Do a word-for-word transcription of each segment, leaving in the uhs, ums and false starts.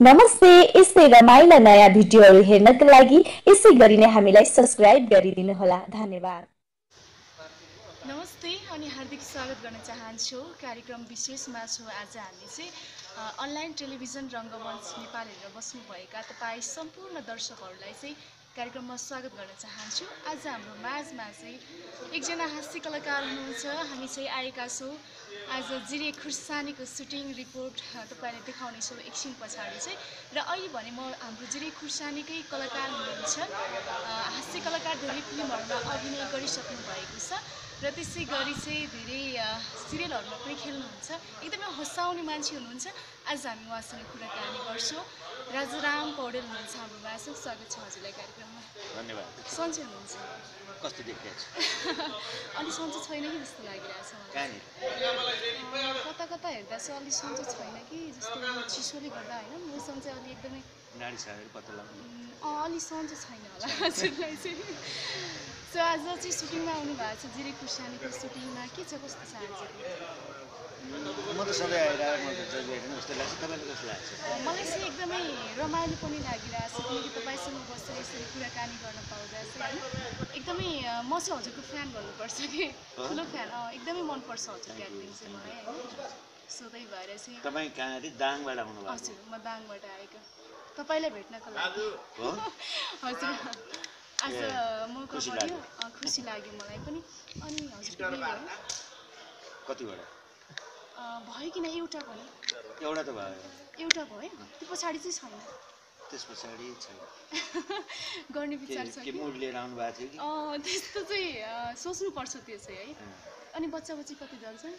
नमस्ते। यस्तै रमाइला नयाँ भिडियोहरू हेर्नका लागि यसै गरी नै हामीलाई सब्स्क्राइब गरिदिनुहोला। धन्यवाद। नमस्ते अनि हार्दिक स्वागत गर्न चाहन्छु। कार्यक्रम विशेषमा छु। आज हामी चाहिँ अनलाइन टेलिभिजन रङ्गमञ्च नेपाल हेरेर बस्नुभएका तपाईँ सम्पूर्ण दर्शकहरूलाई चाहिँ कार्यक्रममा स्वागत गर्न चाहन्छु। आज हाम्रो माझमा चाहिँ एकजना हास्य कलाकार हुनुहुन्छ। हामी चाहिँ आएका छौँ आज जिरे खुर्सानीको सुटिङ रिपोर्ट तपाईँले देखाउनेछौँ एकछिन पछाडि चाहिँ। र अहिले भने म हाम्रो जिरे खुर्सानीकै कलाकार हुनुहुन्छ। हास्य कलाकार धेरै फिल्महरूमा अभिनय गरिसक्नु भएको छ र त्यसै गरी चाहिँ धेरै सिरियलहरूमा पनि खेल्नुहुन्छ। एकदमै हँसाउने मान्छे हुनुहुन्छ। आज हामी उहाँसँग कुराकानी गर्छौँ। राजाराम पौडेल हुनुहुन्छ हाम्रो माझमा। स्वागत छ हजुरलाई कार्यक्रममा। धन्यवाद। सन्चै हुनुहुन्छ? कस्तो देखिरहेको छ? अलि सन्चो छैन कि जस्तो लागिरहेछ मलाई। कता कता हेर्दा चाहिँ अलि सन्चो छैन कि जस्तो चिसोले गर्दा होइन। मौसम चाहिँ अलि एकदमै नाडी साडी पत्ता लाग्यो। अलि सन्चो छैन होला हजुरलाई चाहिँ। सो आज चाहिँ सुटिङमा आउनु भएको छ जिरे खुर्सानीको सुटिङमा। के छ, कस्तो छ आज? म त सधैँ आइरहेको म त जहिले हेर्नु जस्तो लाग्छ। तपाईँलाई कस्तो लाग्छ? मलाई चाहिँ एकदमै रमाइलो पनि लागिरहेछ किनकि तपाईँसँग बसेर यसरी कुराकानी गर्न पाउँदा चाहिँ होइन एकदमै म चाहिँ हजुरको फ्यान भन्नुपर्छ कि ठुलो फ्यान। एकदमै मनपर्छ हजुरको एक्टिङ चाहिँ मलाई होइन। सो त्यही भएर चाहिँ तपाईँ कहाँ अरे दाङबाट आउनुभएको? हजुर, म दाङबाट आएको तपाईँलाई भेट्नको लागि। हजुर आज मौका पर्यो, खुसी लाग्यो मलाई पनि। अनि हजुरको कतिवटा भयो किन? एउटा पनि एउटा त भयो। एउटा भयो, त्यो पछाडि चाहिँ छैन? त्यस पछाडि छैन। गर्ने विचार छ के मुड लिएर आउनु भएको थियो कि? अँ त्यस्तो चाहिँ सोच्नुपर्छ त्यो चाहिँ है। अनि बच्चा बच्ची कति दर्जन?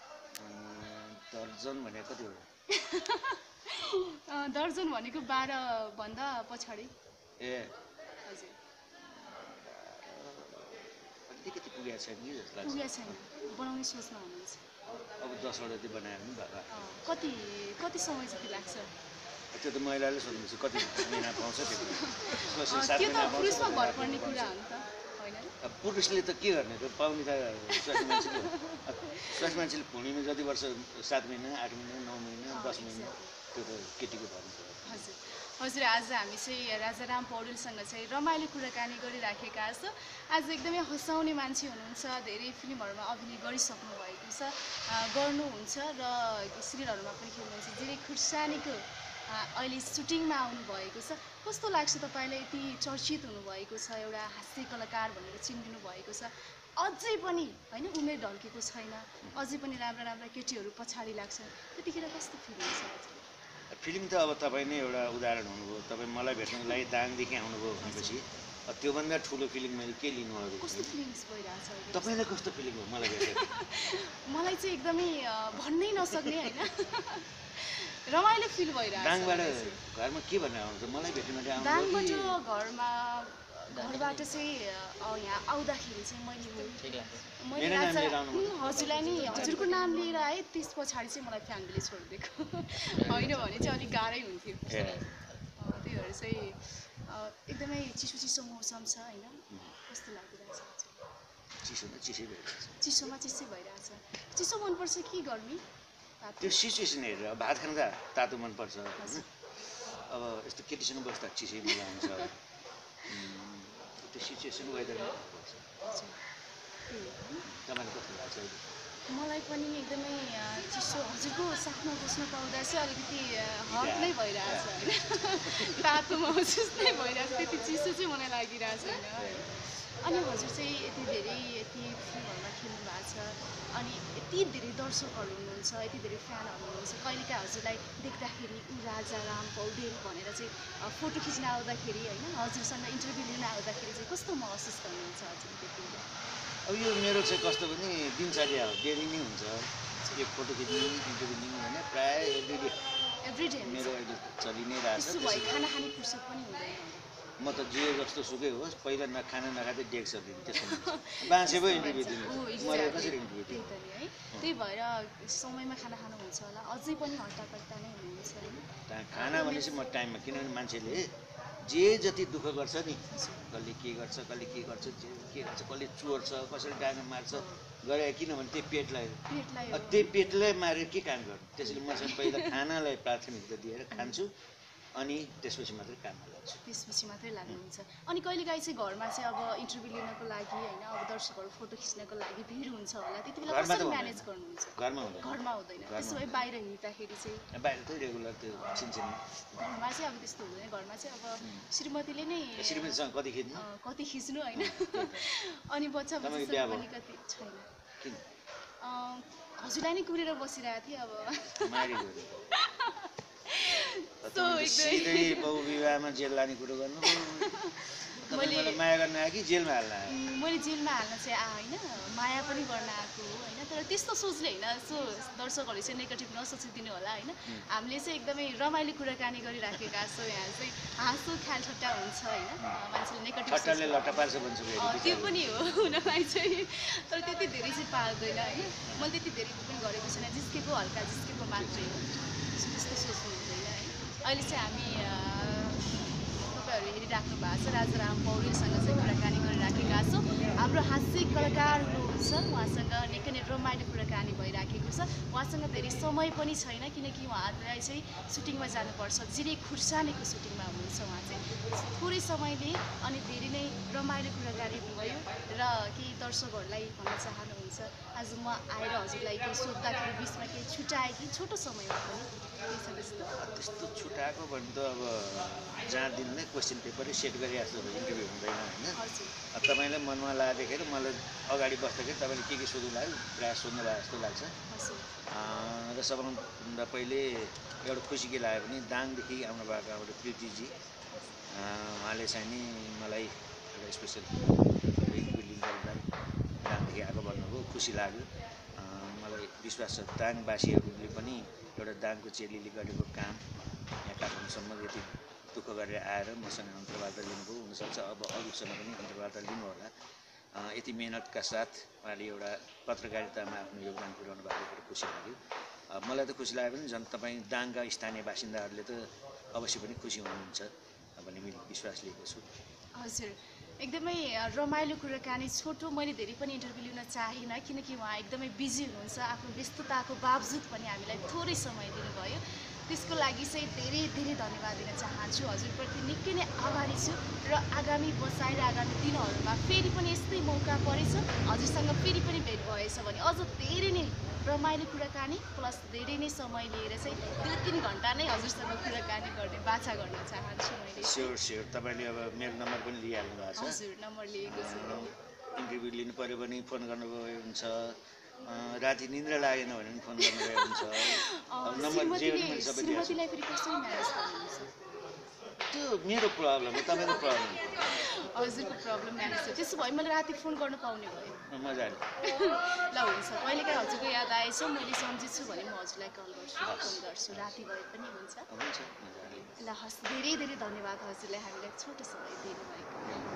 दर्जन भनेको कतिवटा? दर्जन भनेको बाह्रभन्दा पछाडि। ए हजुर, अलिकति पुगेको छैन कि जस्तो लाग्छ। पुगेको छैन, बनाउने सोचमा हुनुहुन्छ। अब दसवटा चाहिँ बनायो भने भयो। कति कति समय जति लाग्छ? त्यो त महिलाले सोध्नुहुन्छ कति महिना पाउँछ त्यो। त्यो त पुरुषमा भर पर्ने कुरा हो नि त होइन? अब पुरुषले त के गर्ने त पाउने त स्वास्थ्य मान्छेले हो। स्वास्थ्य मान्छेले भुँडीमा जति वर्ष सात महिना आठ महिना नौ महिना दस महिना त्यो त केटीको धर्म छ। हजुर हजुर आज हामी चाहिँ राजाराम पौडेलसँग चाहिँ रमाइलो कुराकानी गरिराखेका छौँ। आज एकदमै हँसाउने मान्छे हुनुहुन्छ। धेरै फिल्महरूमा अभिनय गरिसक्नु भएको छ, गर्नुहुन्छ र सिरियलहरूमा पनि खेल्नुहुन्छ। जिरे खुर्सानीको अहिले सुटिङमा आउनुभएको छ। कस्तो लाग्छ तपाईँलाई? यति चर्चित हुनुभएको छ, एउटा हास्य कलाकार भनेर चिनिदिनु भएको छ। अझै पनि होइन उमेर ढल्केको छैन, अझै पनि राम्रा राम्रा केटीहरू पछाडि लाग्छन्। त्यतिखेर कस्तो फिल हुन्छ? फिल्म त अब तपाईँ नै एउटा उदाहरण हुनुभयो। तपाईँ मलाई भेट्नको लागि दाङदेखि आउनुभयो भनेपछि त्योभन्दा ठुलो फिल्म मैले के लिनु अरू? कस्तो फिलिङ्स भइरहेछ तपाईँलाई? कस्तो फिलिङ हो मलाई भेटेर? मलाई चाहिँ एकदमै भन्नै नसक्ने होइन, रमाइलो फिल भइरहेछ। दाङबाट घरमा के भनेर आउँछ? मलाई भेट्नुलाई आउनु? दाङबाट घरमा घरबाट चाहिँ यहाँ आउँदाखेरि चाहिँ मैले मैले हजुरलाई नि हजुरको नाम लिएर आएँ। त्यस पछाडि चाहिँ मलाई फ्यामिलीले छोडिदिएको होइन भने चाहिँ अलिक गाह्रै हुन्थ्यो। त्यही भएर चाहिँ एकदमै चिसो चिसो मौसम छ होइन। कस्तो लागिरहेछ? चिसोमा चिसै भइरहेछ। चिसोमा चिसै भइरहेछ। चिसो मनपर्छ कि गर्मी? त्यो सिचुएसन हेरेर भात खान त तातो मनपर्छ होइन। अब यस्तो केटीसँग बस्दा चिसै मजा आउँछ। त्यो सिचुएसन वेदरमा मनपर्छ। तपाईँलाई कस्तो लाग्छ? मलाई पनि एकदमै चिसो हजुरको साथमा बस्न पाउँदा चाहिँ अलिकति हट नै भइरहेछ होइन। तातो महसुस नै भइरहेछ। त्यति चिसो चाहिँ मलाई लागिरहेछ होइन। अनि हजुर चाहिँ यति धेरै यति फिल्महरूमा खेल्नु भएको छ अनि यति धेरै दर्शकहरू हुनुहुन्छ, यति धेरै फ्यानहरू हुनुहुन्छ। कहिलेकाहीँ हजुरलाई देख्दाखेरि ऊ राजाराम पौडेल भनेर चाहिँ फोटो खिच्न आउँदाखेरि होइन, हजुरसँग इन्टरभ्यू लिन आउँदाखेरि चाहिँ कस्तो महसुस गर्नुहुन्छ हजुर त्यतिखेर? अब यो मेरो चाहिँ कस्तो भने दिनचर्या हो, डेली नै हुन्छ। एक फोटो खिच्नु इन्टरभ्यू लिनु भने प्रायः एभ्री डे एभ्री डे मेरो अहिले चलि नै रहेछ। त्यसो भए खाना खाने फुर्सद पनि हुँदैन? म त जे जस्तो सुकै होस् पहिला न खाना नखाँदै डेक्स दिनु त्यसो बाँचे पो इन्टरभ्यू दिनु। मैले कसरी इन्टरभ्यू दिनु? है त्यही भएर समयमा खाना खानुहुन्छ होला, अझै पनि हट्टाकट्टा नै हुनुहुन्छ होइन? खाना भनेपछि म टाइममा, किनभने मान्छेले जे जति दुःख गर्छ नि, कसले के गर्छ कसले के गर्छ के गर्छ कसले चोर्छ कसैले डाँगा मार्छ गरे, किनभने त्यही पेटलाई त्यही पेटलाई मारेर के काम गर्नु। त्यसैले म चाहिँ पहिला खानालाई प्राथमिकता दिएर खान्छु अनि त्यसपछि मात्रै काममा लाग्छु। त्यसपछि मात्रै लाग्नुहुन्छ। अनि कहिलेकाहीँ चाहिँ घरमा चाहिँ अब इन्टरभ्यू लिनको लागि होइन अब दर्शकहरू फोटो खिच्नको लागि भिड हुन्छ होला, त्यति बेला कसरी म्यानेज गर्नुहुन्छ? घरमा हुँदैन। घरमा हुँदैन। त्यसो भए बाहिर हिँड्दाखेरि चाहिँ बाहिर त रेगुलर त्यो छिनछिनमा। घरमा चाहिँ अब त्यस्तो हुँदैन। घरमा चाहिँ अब श्रीमतीले नै श्रीमतीसँग कति खिच्नु कति खिच्नु होइन। अनि बच्चा बच्चा पनि कति छैन। किन हजुरलाई नै कुरेर बसिरहेको थिएँ अब सिधै बहु विवाहमा जेल लाने कुरो गर्नु। मैले माया गर्न आयो कि जेलमा हाल्न आयो? मैले जेलमा हाल्न चाहिँ आ होइन माया पनि गर्न आएको होइन। तर त्यस्तो सोचले होइन, यसो दर्शकहरूले चाहिँ नेगेटिभ नसोचिदिनु होला होइन। हामीले चाहिँ एकदमै रमाइलो कुराकानी गरिराखेका छौँ। यहाँ चाहिँ हाँसो ख्याल ठट्टा हुन्छ होइन। मान्छेले नेगेटिभ त्यो पनि हो हुनलाई चाहिँ, तर त्यति धेरै चाहिँ पाल्दैन होइन। मैले त्यति धेरै पनि गरेको छैन, जिस्केको हल्का जिस्केको मात्रै हो, त्यस्तो सोच्नु हुँदैन है। अहिले चाहिँ हामी तपाईँहरू हेरिराख्नु भएको छ राजाराम पौडेलसँग चाहिँ कुराकानी गरिराखेका छौँ। हाम्रो हास्य कलाकार हुनुहुन्छ, उहाँसँग निकै नै रमाइलो कुराकानी भइराखेको छ। उहाँसँग धेरै समय पनि छैन किनकि उहाँलाई चाहिँ सुटिङमा जानुपर्छ, जिरे खुर्सानीको सुटिङमा हुनुहुन्छ उहाँ चाहिँ। थोरै समयले अनि धेरै नै रमाइलो कुराकानी भयो र केही दर्शकहरूलाई भन्न चाहनुहुन्छ आज म आएर हजुरलाई केही सोद्धाखेरि बिचमा केही छुट्याएँ कि छोटो समयमा पनि त्यस्तो त्यस्तो छुट्याएको भने त अब जहाँ दिन नै क्वेसन पेपरै सेट गरिरहेको छ इन्टरभ्यू हुँदैन होइन। तपाईँलाई मनमा लागेदेखि मलाई अगाडि बस्दाखेरि तपाईँले के के सोध्नु लाग्यो प्रायः सोध्नु भएको जस्तो लाग्छ। र सबभन्दा पहिले एउटा खुसी के लाग्यो भने दाङदेखि आउनु भएको हाम्रो प्रीतिजी उहाँले चाहिँ नि मलाई एउटा स्पेसल लिङ्क गरेर दाङदेखि आएको भन्नुभयो, खुसी लाग्यो। मलाई विश्वास छ दाङवासीहरूले पनि एउटा दाङको चेलीले गरेको काम यहाँ काठमाडौँसम्म यति दुःख गरेर आएर मसँग अन्तर्वार्ता लिनुभयो, हुनसक्छ अब अरूसँग पनि अन्तर्वार्ता लिनु होला। यति मेहनतका साथ उहाँले एउटा पत्रकारितामा आफ्नो योगदान पुर्याउनु भएको खुसी लाग्यो। मलाई त खुसी लाग्यो भने झन् तपाईँ दाङका स्थानीय बासिन्दाहरूले त अवश्य पनि खुसी हुनुहुन्छ भन्ने मैले विश्वास लिएको छु। हजुर एकदमै रमाइलो कुराकानी छोटो, मैले धेरै पनि इन्टरभ्यू लिन चाहेन किनकि उहाँ एकदमै बिजी हुनुहुन्छ। आफ्नो व्यस्तताको बावजुद पनि हामीलाई थोरै समय दिनुभयो, त्यसको लागि चाहिँ धेरै धेरै धन्यवाद दिन चाहन्छु। हजुरप्रति निकै नै आभारी छु र आगामी बसाइ र आगामी दिनहरूमा फेरि पनि यस्तै मौका परेछ हजुरसँग फेरि पनि भेट भएछ भने अझ धेरै नै रमाइलो कुराकानी प्लस धेरै नै समय लिएर चाहिँ दुई तिन घन्टा नै हजुरसँग कुराकानी गर्ने बाछा गर्न चाहन्छु मैले। स्योर स्योर तपाईँले अब मेरो नम्बर पनि लिइहाल्नु भएको छ। हजुर नम्बर लिएको छु। इन्टरभ्यू लिनु पऱ्यो भने फोन गर्नुभयो हुन्छ, राति निद्रा लागेन भने पनि फोन गर्नुभयो हुन्छ। श्रीमतीलाई फेरि कसरी म्यानेज गर्नुहुन्छ? त्यो मेरो प्रब्लम हो, तपाईँको प्रब्लम हजुरको प्रब्लम म्यानेज हो। त्यसो भए मैले राति फोन गर्न पाउने भयो। मजाले ल हुन्छ, कहिलेकाहीँ हजुरको याद आएछ मैले सम्झिछु भने म हजुरलाई कल गर्छु, फोन गर्छु, राति भए पनि हुन्छ। ल हस्, धेरै धेरै धन्यवाद हजुरलाई हामीलाई छोटो समय दिनुभएको।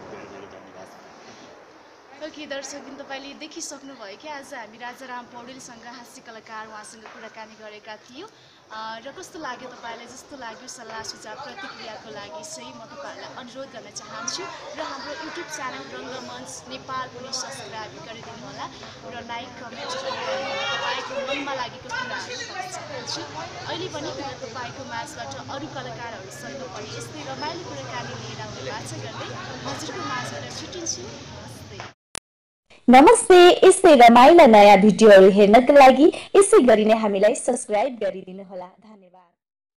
ओके दर्शकबिन, तपाईँले देखिसक्नुभयो कि आज हामी राजाराम पौडेलसँग हास्य कलाकार उहाँसँग कुराकानी गरेका थियौँ। र कस्तो लाग्यो तपाईँलाई? जस्तो लाग्यो सल्लाह सुझाव प्रतिक्रियाको लागि चाहिँ म तपाईँहरूलाई अनुरोध गर्न चाहन्छु र हाम्रो युट्युब च्यानल रङ्गमञ्च नेपाल पनि सब्सक्राइब गरिदिनु होला र लाइक कमेन्ट गरिदिनु, तपाईँको मनमा लागेको कुराहरू भन्न चाहन्छु। अहिले पनि म तपाईँको माझबाट अरू कलाकारहरूसँग पनि यस्तै रमाइलो कुराकानी लिएर आउने बाछा गर्दै हजुरको माझबाट छुट्टिन्छु। नमस्ते। यस्तै रमाइला नयाँ भिडियोहरू हेर्नका लागि यसै गरी नै हामीलाई सब्स्क्राइब गरिदिनु होला। धन्यवाद।